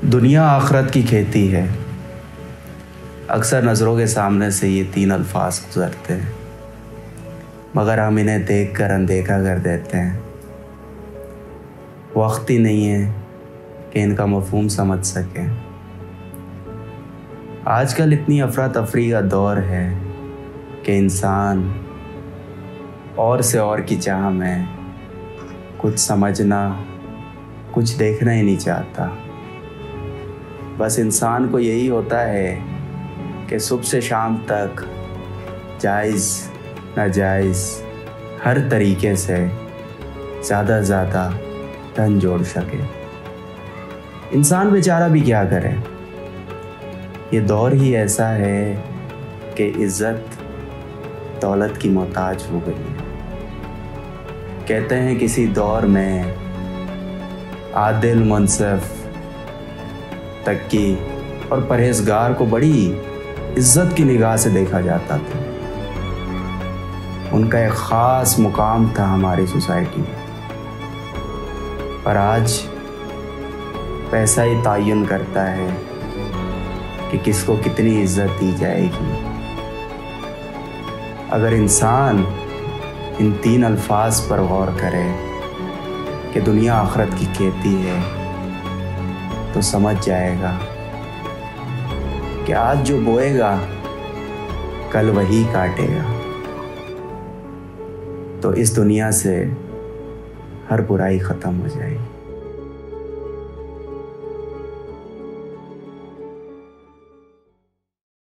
دنیا آخرت کی کھیتی ہے۔ اکثر نظروں کے سامنے سے یہ تین الفاظ گزرتے ہیں، مگر ہم انہیں دیکھ کر اندیکھا کر دیتے ہیں۔ وقت ہی نہیں ہے کہ ان کا مفہوم سمجھ سکیں۔ آج کل اتنی افراتفری کا دور ہے کہ انسان اور سے اور کی چاہ میں کچھ سمجھنا، کچھ دیکھنا ہی نہیں چاہتا۔ بس انسان کو یہی ہوتا ہے کہ صبح سے شام تک جائز ناجائز ہر طریقے سے زیادہ سے زیادہ دھن جوڑ سکے۔ انسان بیچارہ بھی کیا کرے؟ یہ دور ہی ایسا ہے کہ عزت دولت کی محتاج ہو گئی ہے۔ کہتے ہیں کسی دور میں عادل، منصف، تقی اور پرہیزگار کو بڑی عزت کی نگاہ سے دیکھا جاتا تھا۔ ان کا ایک خاص مقام تھا ہماری سوسائٹی میں۔ اور آج پیسہ ہی تعین کرتا ہے کہ کس کو کتنی عزت دی جائے گی۔ اگر انسان ان تین الفاظ پر غور کرے کہ دنیا آخرت کی کھیتی ہے، تو سمجھ جائے گا کہ آج جو بوئے گا کل وہی کاٹے گا۔ تو اس دنیا سے ہر برائی ختم ہو جائے گی۔